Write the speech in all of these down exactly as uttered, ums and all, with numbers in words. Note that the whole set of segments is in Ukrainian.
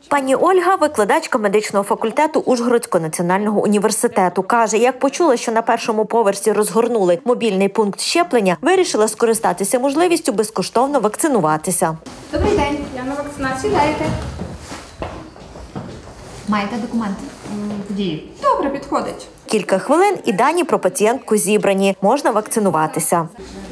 Пані Ольга – викладачка медичного факультету Ужгородського національного університету. Каже, як почула, що на першому поверсі розгорнули мобільний пункт щеплення, вирішила скористатися можливістю безкоштовно вакцинуватися. Добрий день, я на вакцинацію. Дайте. Маєте документи? Дії. Добре, підходить. Кілька хвилин і дані про пацієнтку зібрані. Можна вакцинуватися.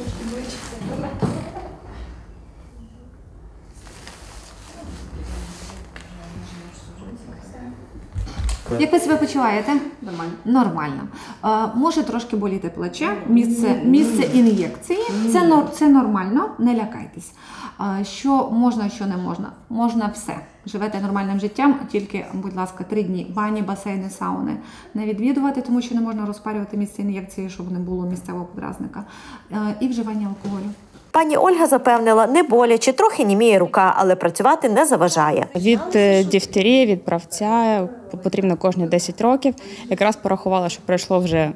Як ви себе почуваєте? Нормально. Нормально. Е, може трошки боліти плече, місце, місце ін'єкції. Це, нор- це нормально, не лякайтесь. Е, що можна, що не можна? Можна все. Живете нормальним життям, тільки, будь ласка, три дні. Бані, басейни, сауни не відвідувати, тому що не можна розпарювати місце ін'єкції, щоб не було місцевого подразника. Е, і вживання алкоголю. Пані Ольга запевнила, не боляче, трохи німіє рука, але працювати не заважає. Від е, дифтерії, від правця потрібно кожні десять років. Якраз порахувала, що пройшло вже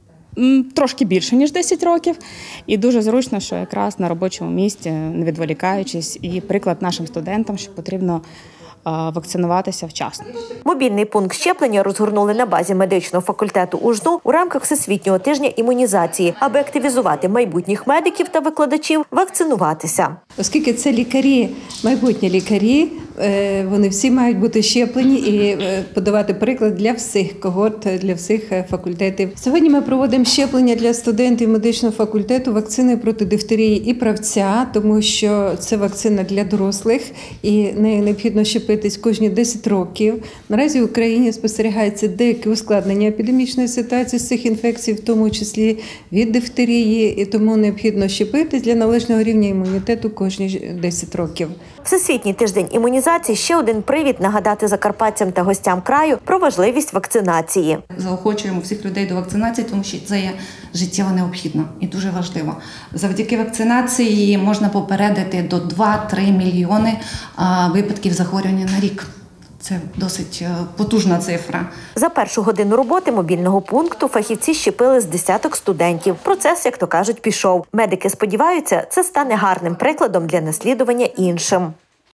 м, трошки більше, ніж десять років. І дуже зручно, що якраз на робочому місці, не відволікаючись, і приклад нашим студентам, що потрібно е, вакцинуватися вчасно. Мобільний пункт щеплення розгорнули на базі медичного факультету УЖНУ у рамках Всесвітнього тижня імунізації, аби активізувати майбутніх медиків та викладачів вакцинуватися. Оскільки це лікарі, майбутні лікарі, вони всі мають бути щеплені і подавати приклад для всіх когорт, для всіх факультетів. Сьогодні ми проводимо щеплення для студентів медичного факультету вакцини проти дифтерії і правця, тому що це вакцина для дорослих і нею необхідно щепитись кожні десять років. Наразі в Україні спостерігається деякі ускладнення епідемічної ситуації з цих інфекцій, в тому числі від дифтерії, і тому необхідно щепитись для належного рівня імунітету кожні десять років. Всесвітній тиждень імунізації – ще один привід нагадати закарпатцям та гостям краю про важливість вакцинації. Заохочуємо всіх людей до вакцинації, тому що це є життєво необхідно і дуже важливо. Завдяки вакцинації можна попередити до два-три мільйони випадків захворювання на рік. Це досить потужна цифра. За першу годину роботи мобільного пункту фахівці щепили з десяток студентів. Процес, як то кажуть, пішов. Медики сподіваються, це стане гарним прикладом для наслідування іншим.